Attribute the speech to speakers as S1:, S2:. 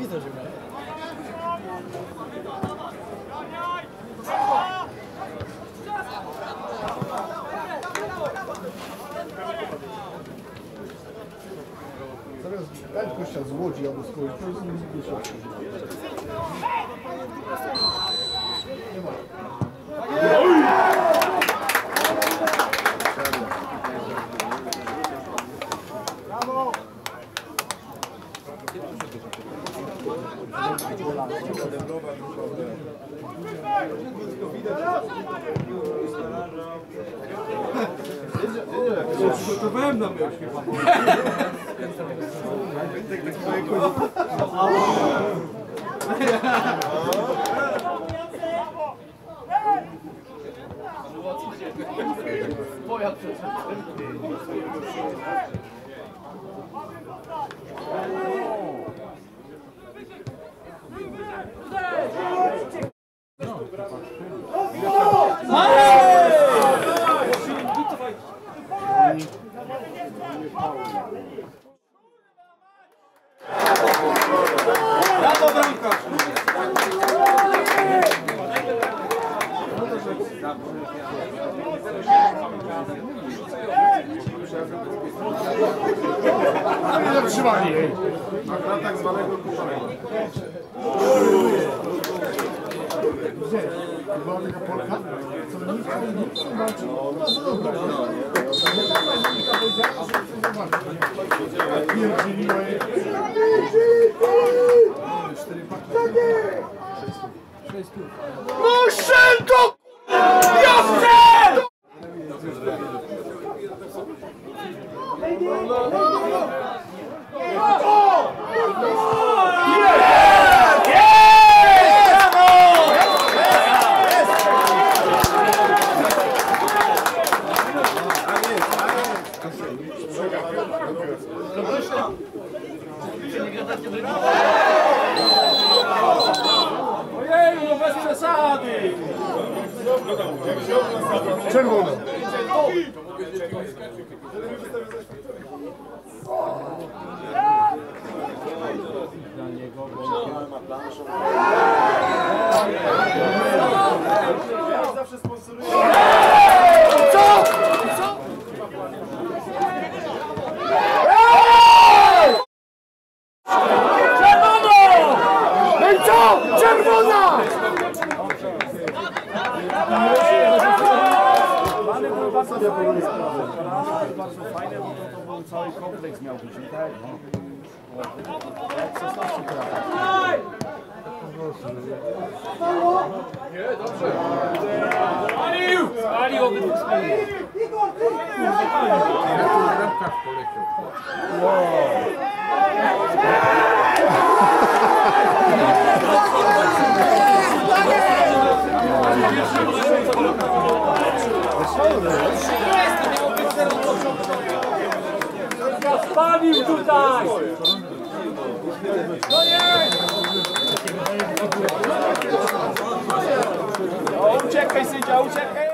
S1: zdążymy.
S2: Zamiast dać gościa z Łodzi albo z kogoś, to jest nie gościa. Nie ma. Brawo!
S3: Przygotowałem na myśl chyba.
S1: Twoja przecież.
S3: Brawo, bramkarz!
S2: Nie zatrzymali jej. Na tak zwanego kuszenia. Gdzie? Była taka Polka? Co nic nie walczy? Bardzo dobra. Monika powiedziała, że chce zobaczyć. Pierdziliła jej.
S3: No Szelko! Jasne! Ojeju, bez przesady!
S2: Czerwona. Zawsze sponsoruję.
S3: Co? Czerwono! No i co? Czerwona!
S4: Plany były bardzo fajne, bardzo fajne, bo to był cały kompleks miał być, nie tak? Jak 16
S3: Nie, dobrze. Spalił! Spalił obydwu spalił. Spalił tutaj! No nie! Uciekaj, sędzia, uciekaj!